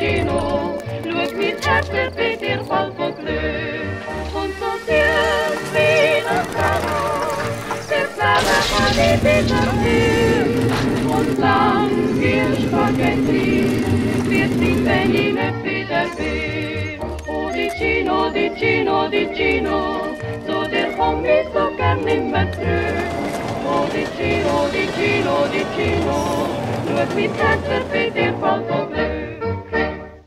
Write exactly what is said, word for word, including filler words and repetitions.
Dicino, schaut mit Herzen bei dir voll von Glück. Und so süß wie das Salon, der Fälle kann ich divertieren. Und lang viel Spaghetti, wird sie, wenn ich nicht wieder bin. Oh Dicino, Dicino, Dicino, zu dir komm ich so gern nimmer zurück. Oh Dicino, Dicino, Dicino, schaut mit Herzen bei dir voll von Glück.